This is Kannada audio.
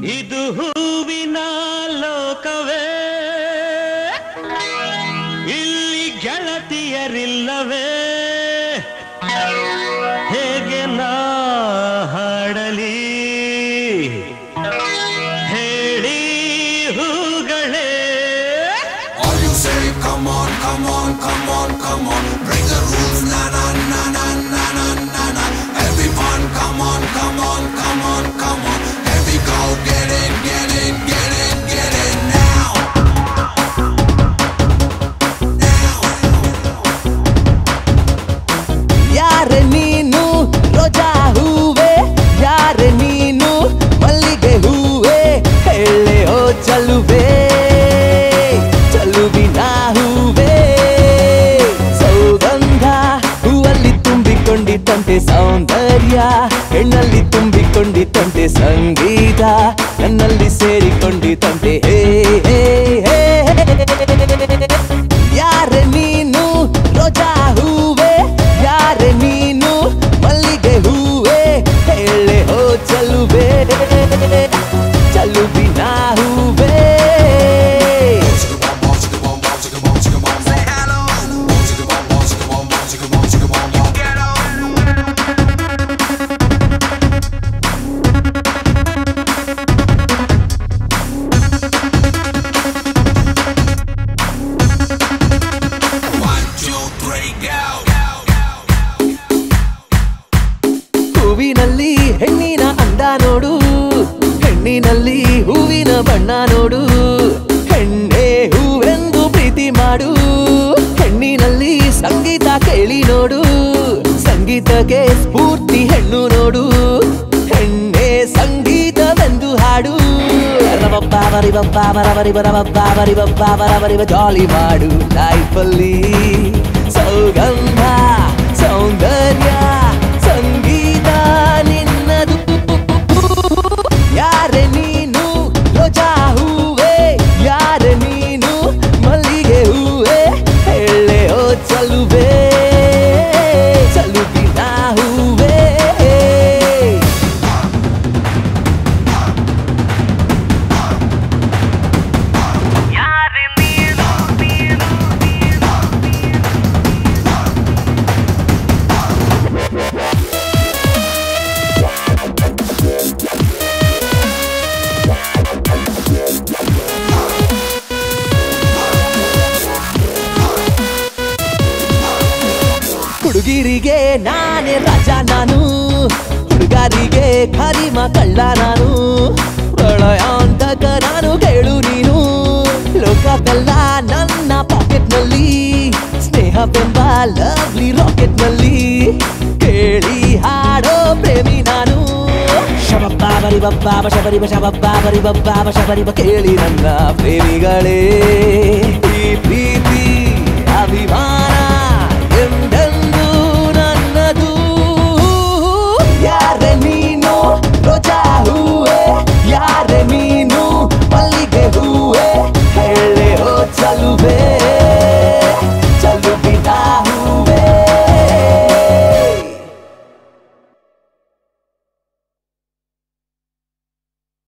ಇದು ಹೂವಿನ ಲೋಕವೇ, ಇಲ್ಲಿ ಗೆಳತಿಯರಿಲ್ಲವೇ, ಹೇಗೆ ನಾ ಹಾಡಲಿ ಹೇಳಿ ಹೂಗಳೇ. All you say, come on, come on, come on, come on, break the rules, na na na na na na na na. Everyone, come on, come on, come on, come on. Here we go, get in, get in, get in, get in now. Now. ಯಾರೆ ನೀನು ರೋಜಾ ಹೂವೆ, ಯಾರೆ ನೀನು ಮಲ್ಲಿಗೆ ಹೂವೆ, ಹೇಳೆ ಓ ಚಲುವೆ ಚಲುವಿನ ಹೂವೆ. ಸೌಗಂಧ ಹೂವಲ್ಲಿ ತುಂಬಿಕೊಂಡಿತ್ತಂತೆ ಸೌಂದರ್ಯ, ಹೆಣ್ಣಲ್ಲಿ ತುಂಬಿಕೊಂಡಿತ್ತಂತೆ ಸಂಗೀತ, ನನ್ನಲ್ಲಿ ಸೇರಿಕೊಂಡಿತ್ತಂತೆ ಹೇ ಹೇ ಹೇ. ಯಾರೆ ನೀನು ರೋಜಾ ಹೂವೆ, ಯಾರೆ ನೀನು ಮಲ್ಲಿಗೆ ಹೂವೆ, ಹೇಳೆ ಓ ಚಲುವೆ ಚಲುವಿನ ಹೂವೆ. ಹೂವಿನಲ್ಲಿ ಹೆಣ್ಣಿನ ಅಂದ ನೋಡು, ಹೆಣ್ಣಿನಲ್ಲಿ ಹೂವಿನ ಬಣ್ಣ ನೋಡು, ಹೆಣ್ಣೆ ಹೂವೆಂದು ಪ್ರೀತಿ ಮಾಡು, ಹೆಣ್ಣಿನಲ್ಲಿ ಸಂಗೀತ ಕೇಳಿ ನೋಡು, ಸಂಗೀತಕ್ಕೆ ಸ್ಫೂರ್ತಿ ಹೆಣ್ಣು ನೋಡು, ಹೆಣ್ಣೆ ಸಂಗೀತವೆಂದು ಹಾಡು. ರಬಬ್ಬಾಬರಿ ಬಬ್ಬಾಬರಬರಿ ಬರಬಬ್ಬಾಬರಿ ಬಬ್ಬಾಬರಬರಿ ಜಾಲಿ ಮಾಡು ಲೈಫಲ್ಲಿ. ಸೌಗಂಧ ಸೌಂದರ್ಯ ಸಂಗೀತ ನಿನ್ನದು. ಯಾರೆ ನೀನು ರೋಜಾ ಹೂವೆ, ಯಾರೆ ನೀನು ಮಲ್ಲಿಗೆ ಹೂವೆ, ಹೇಳೆ ಓ ಚಲುವೆ ಚಲುವಿನ ಹೂವೆ. ಹುಡುಗಿರಿಗೆ ನಾನೇ ರಾಜ ನಾನು, ಹುಡುಗರಿಗೆ ಖರೀಮ ಕಳ್ಳ ನಾನು, ಪ್ರಳಯಾಂತಕ ನಾನು ಕೇಳು ನೀನು. ಲೋಕವೆಲ್ಲ ನನ್ನ ಪಾಕೆಟ್ ನಲ್ಲಿ, ಸ್ನೇಹವೆಂಬ ಲವ್ಲಿ ರಾಕೆಟ್ ನಲ್ಲಿ, ಕೇಳಿ ಹಾಡೋ ಪ್ರೇಮಿ ನಾನು. ಶಬಬ್ಬಾಬರಿ ಬಬ್ಬಾಬ ಶಬರಿ ಶಬಬ್ಬಾಬರಿ ಬಬ್ಬಾಬ ಶಬರಿ ಕೇಳಿ ನನ್ನ ಪ್ರೇಮಿಗಳೇ, ಈ ಪ್ರೀತಿ ಅಭಿಮಾನ ಎಂದೆಂದು ನನ್ನದು. ಯಾರೆ ನೀನು ರೋಜಾ ಹೂವೆ, ಯಾರೆ ನೀನು ಮಲ್ಲಿಗೆ ಹೂವೆ, ಹೇಳೆ ಓ ಚಲುವೆ